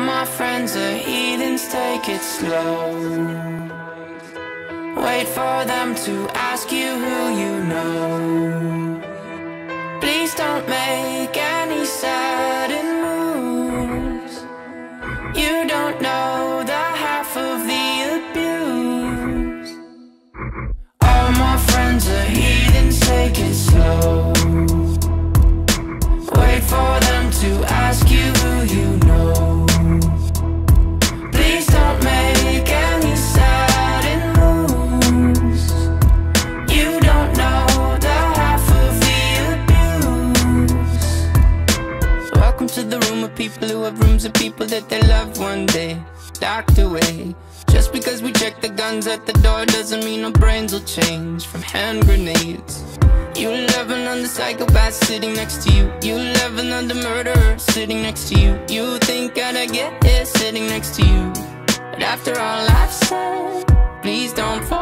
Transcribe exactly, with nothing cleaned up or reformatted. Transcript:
my friends are heathens, take it slow. Wait for them to ask you who you know. Please don't make any sudden moves. You don't know the half of the abuse. All my friends are heathens, take it slow. Wait for them to ask you who you know. Please don't make any sudden moves. You don't know the half of the abuse. Welcome to the room of people who have rooms of people that they loved one day locked away. Just because we check the guns at the door doesn't mean our brains will change from hand grenades. You love another psychopath sitting next to you. You love another murderer sitting next to you. You think I'd get here sitting next to you. But after all I've said, please don't fall